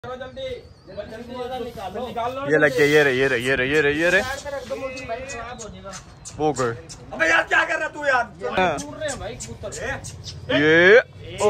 ये लग गया, ये रे वो गए। अबे यार क्या कर रहा तू यार? ये ओ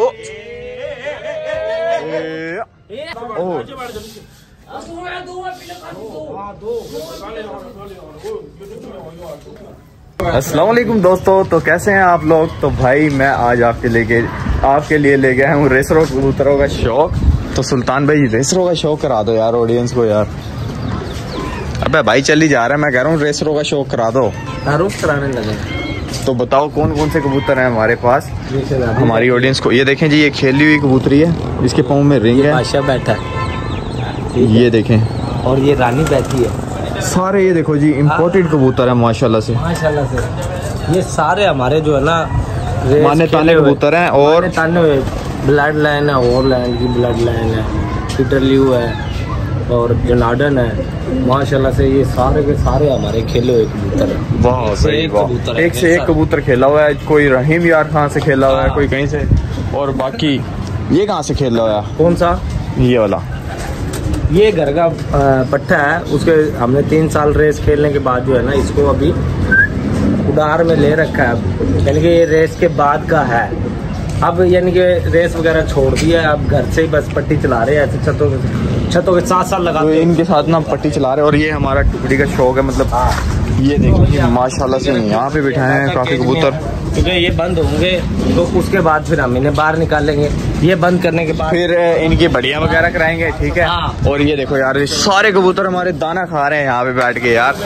अस्सलाम वालेकुम दोस्तों, तो कैसे हैं आप लोग। तो भाई मैं आज आपके लिए ले गया हूँ रेसरों कबूतरों का शौक। तो सुल्तान भाई रेसरों का शौक करा दो यार ऑडियंस को यार। अबे भाई चल ही जा रहा है, मैं कह रहा हूँ रेसरों का शौक करा दो। रोज कराने लगे। तो बताओ कौन कौन से कबूतर हैं हमारे पास हमारी ऑडियंस को। ये देखें जी, ये खेली हुई कबूतरी है, इसके पाँव में रिंग है, बादशाह बैठा है, ये देखें, और ये रानी बैठी है। सारे ये देखो जी इम्पोर्टेड कबूतर है माशाल्लाह से। ये सारे हमारे जो है ना माने ताने कबूतर हैं, और ताने ब्लड लाइन है, और लैंड की ब्लड लाइन है, पीटरल्यू है और जनार्डन है। माशाल्लाह से ये सारे के सारे हमारे खेले हुए कबूतर है। वाह भाई वाह, एक से एक कबूतर खेला हुआ है। कोई रहीम यार खान से खेला हुआ है, कोई कहीं से, और बाकी ये कहाँ से खेला हुआ है? कौन सा? ये वाला, ये घर का पट्टा है। उसके हमने 3 साल रेस खेलने के बाद जो है ना, इसको अभी उड़ार में ले रखा है, यानी कि ये रेस के बाद का है। अब यानी कि रेस वगैरह छोड़ दिया है, अब घर से ही बस पट्टी चला रहे हैं, ऐसे छतों के साथ लगाते हैं। इनके साथ ना पट्टी चला रहे हैं। और ये हमारा टुकड़ी का शौक है, मतलब ये देखो जी माशाल्लाह से यहाँ पे बिठाए हैं काफी कबूतर। क्योंकि ये बंद होंगे तो उसके बाद फिर हम इन्हें बाहर निकालेंगे। ये बंद करने के बाद फिर इनकी बढ़िया वगैरह कराएंगे, ठीक है। और ये देखो यार, ये सारे कबूतर हमारे दाना खा रहे हैं यहाँ पे बैठ के यार।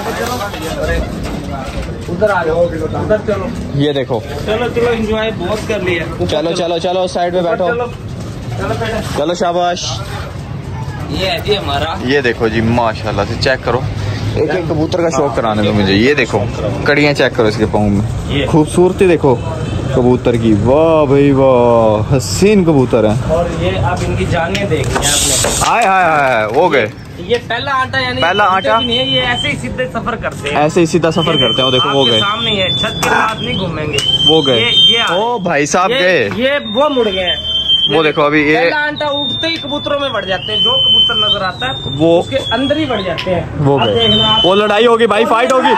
उधर आ जाओ, उधर चलो, ये देखो, चलो एंजॉय बहुत कर लिया। चलो साइड में बैठो, चलो शाबाश। ये है जी हमारा, ये देखो जी माशाल्लाह से, चेक करो, एक एक कबूतर का शौक कराने दो मुझे। ये देखो कड़ियाँ चेक करो इसके पाँव में, खूबसूरती देखो कबूतर की, वाह भाई वाह, हसीन कबूतर है। और ये अब इनकी जाने देखी आपने, हाय हो गए। ये पहला आटा, यानी पहला आटा नहीं है, ये ऐसे ही सीधे सफर करते हैं, ऐसे ही सीधा सफर करते हैं। देखो वो गए, सामने है, छत के साथ नहीं घूमेंगे, वो गए। ये ओ भाई साहब गए, ये वो मुड़ गए हैं। वो देखो अभी ये पहला आटा उठते ही कबूतरों में बढ़ जाते हैं, जो कबूतर नजर आता है वो उसके अंदर ही बढ़ जाते हैं। वो गए, वो लड़ाई होगी भाई, फाइट होगी।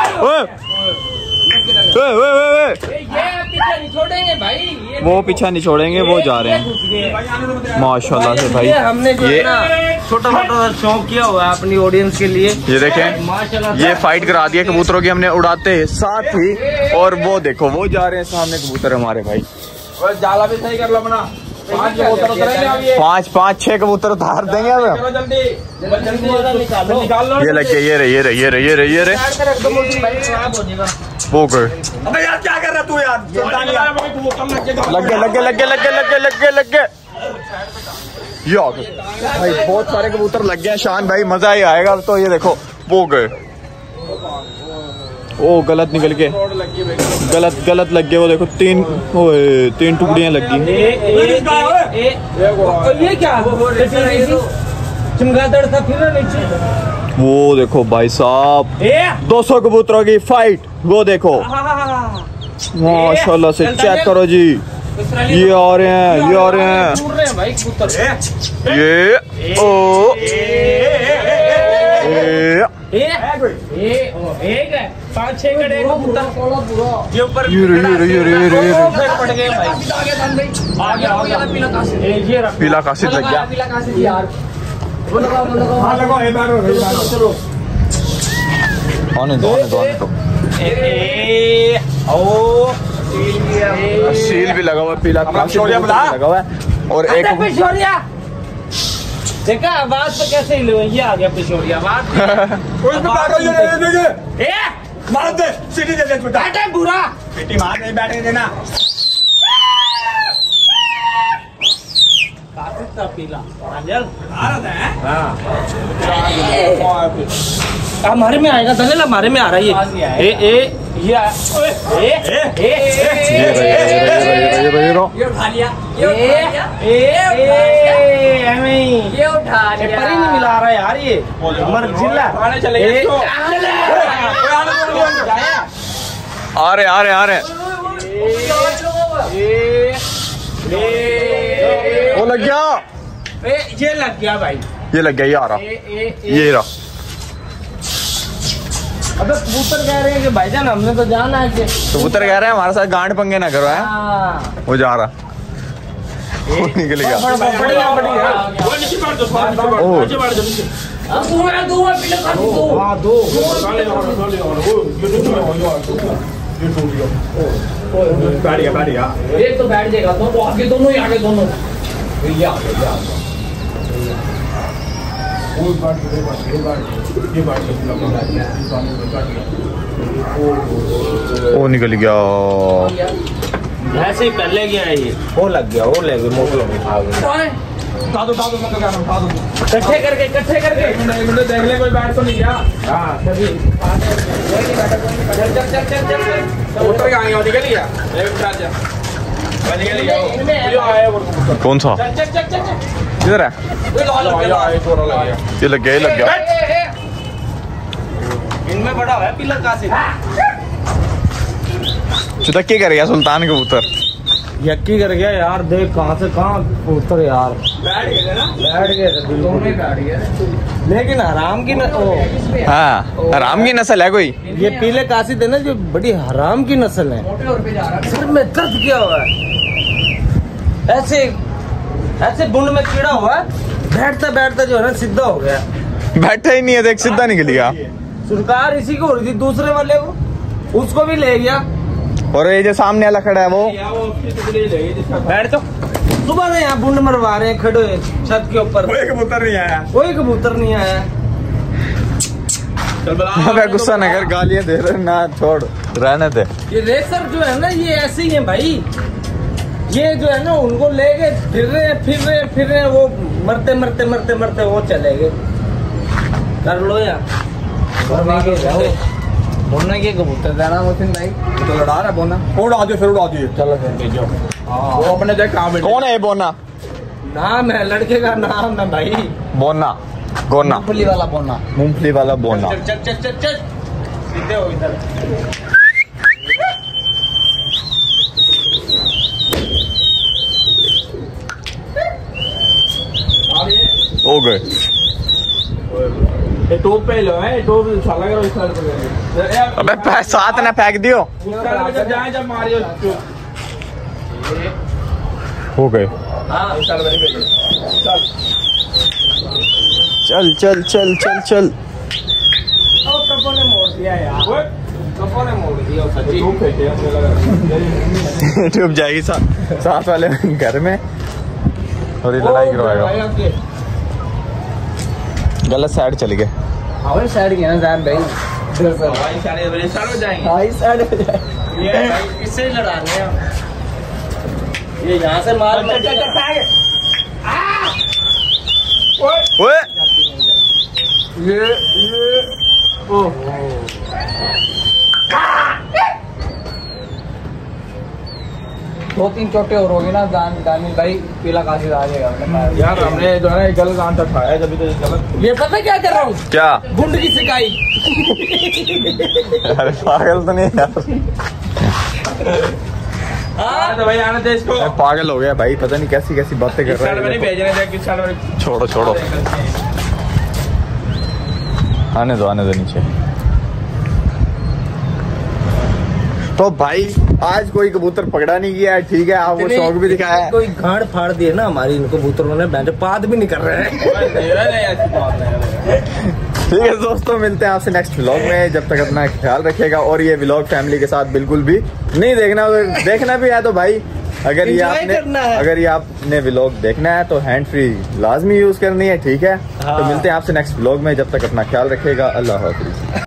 ये पीछे नहीं छोड़ेंगे भाई, वो पीछा नहीं छोड़ेंगे, वो जा रहे हैं माशाल्लाह से भाई। हमने जो है ना छोटा मोटा शौक किया हुआ है अपनी ऑडियंस के लिए। ये देखें, ये फाइट करा दिया कबूतरों की हमने उड़ाते हैं साथ ही। और वो देखो वो जा रहे हैं सामने कबूतर हमारे भाई। जाला भी सही कर लो अपना। 5 कबूतर उतरेंगे अब, ये 5-6 कबूतर उतार देंगे अब। जल्दी निकाल लो। ये लग गया, ये रे वो गए। अबे यार क्या कर रहा तू यार? लग गए ये आ गए भाई, बहुत सारे कबूतर लग गए शान भाई, मजा ही आएगा अब तो। ये देखो वो गए, ओ गलत निकल के, गलत लग गए। वो देखो 3 टुकड़ियां लग गई। ये क्या चमगादड़ था फिर नीचे। वो देखो भाई साहब 200 कबूतरों की फाइट, वो देखो माशाल्लाह से, चेक करो जी, ये आ रहे हैं भाई कबूतर। ये ओ एक है 5-6 कड़े कबूतर ये ऊपर ये पड़ गए भाई। आ गया पीला कासिद लग गया। आने दो सील भी लगा हुआ है, पीला कासिद लगा हुआ है। और एक पिछोरिया देखा आवाज तो कैसे ही लो, ये आ गया पिछोरिया आवाज। मार दे सीटी दे बैठे बुरा बेटी, मार नहीं बैठने देना। पीला हमारे में आएगा, दलेल हमारे में आ रहा है। ये उठा लिया, ये उठा लिया, पर ही नहीं मिला रहा यार। ये मर जिला आ रहे वो लग गया। ये लग गया भाई, ये लग गया, ये आ रहा, ये रहा। अबे कबूतर कह रहे हैं कि भाईजान हमने तो जाना है कि कबूतर कह रहे हैं हमारे साथ गांड पंगे ना करो है। वो जा रहा, वो निकल गया। एक तो बैठ जाएगा, तो आगे दोनों ही आगे दोनों वो निकल गया। ऐसे ही पहले गया है ये, वो लग गया, वो ले गए मोटर में आ गए। इकट्ठे करके देख ले, कोई बैठ तो नहीं गया। हाँ सभी उतर के आएंगे, निकल गया। कौन सा किधर है? ये लग गया, ये लग गया। इनमें बड़ा है पिलर का से चुतक्की कर गया सुल्तान कबूतर। यक्की कर गया यार, देख कहां से कहां कबूतर यार बैठ गए ना, बैठ गए दोनों ही बैठ गए। लेकिन हराम की हाँ, हराम की नस्ल है कोई। ये पीले कासिद है ना, जो बड़ी हराम की नस्ल है। सर में दर्द क्या हुआ है, ऐसे ऐसे बुंड में कीड़ा हुआ है, बैठता बैठता जो है ना सीधा हो गया। बैठा ही नहीं है, देख सीधा निकल गया। सरकार इसी को हो रही थी, दूसरे वाले को, उसको भी ले गया। और ये जो सामने वाला खड़ा है वो बैठ तो सुबह से यहाँ बुंड मरवा रहे हैं खड़े हुए छत के ऊपर, कोई कबूतर नहीं आया, कोई कबूतर नहीं आया। अबे गुस्सा न कर, गालियां दे रहे ना, छोड़ रहने दे। ये रेसर जो है ना, ये ऐसे ही है भाई। ये जो है ना, उनको लेके फिर रहे वो मरते मरते मरते मरते वो चले गए। कर लो यार, बोलना के कबूतर जाना मुझे भाई तो लड़ा रहा बोना, उड़ा दियो, फिर उड़ा दियो। चलो फिर भेजो। वो अपने देख कहाँ बैठे। कौन है ये बोना? नाम है लड़के का, नाम है भाई बोना, गोना, मूंगफली वाला बोना। मूंगफली वाला बोना। चल चल चल चल चल सीधे हो इधर। हो गए। ये टोप पे लो है, टोप साला करो इस साल पे। अबे साथ ना फेंक दियो। जब जाए जब मारियो हो गए। हाँ इस साल बनी भेजो। चल चल चल चल चल। कपो ने मोड़ दिया यार, कपो ने मोड़ दिया सच्ची। टोप फेंके अपने लगा। डूब जाएगी साथ वाले घर में और ये लड़ाई करवाएगा। गलत साइड चले गए। हमारी साइड गया ना जान भाई, भाई सारे बजे सारे जाएंगे। भाई साइड हो जाए। ये भाई इससे ही लड़ाने हैं। ये यहाँ से मार चल चल चल ओए ये ओह दो तीन चोटे और होगी ना दानिल भाई, पीला कासिद आ जाएगा। यार हमने जो है ना गलत आंसर खाया, जब तो गलत। ये पता क्या कर रहा हूँ, क्या? गुंड की सिकाई। अरे पागल तो नहीं यार, हाँ तो भाई आने दे इसको। पागल हो गया भाई, पता नहीं कैसी कैसी बातें कर इस साल में रहा नहीं है। भेजने दे, किस साल में। छोड़ो छोड़ो, आने दो नीचे। तो भाई आज कोई कबूतर पकड़ा नहीं गया है, ठीक है, आपको शौक भी दिखाया है। कोई गांड फाड़ दिए ना हमारी, इनको कबूतरों ने बैंड पाद भी नहीं कर रहे हैं। ठीक है दोस्तों, मिलते हैं आपसे नेक्स्ट व्लॉग में। जब तक अपना ख्याल रखिएगा, और ये व्लॉग फैमिली के साथ बिल्कुल भी नहीं देखना। देखना भी है तो भाई, अगर ये आपने व्लॉग देखना है तो हैंड फ्री लाजमी यूज करनी है, ठीक है। तो मिलते हैं आपसे नेक्स्ट व्लॉग में, जब तक अपना ख्याल रखिएगा। अल्लाह हाफिज।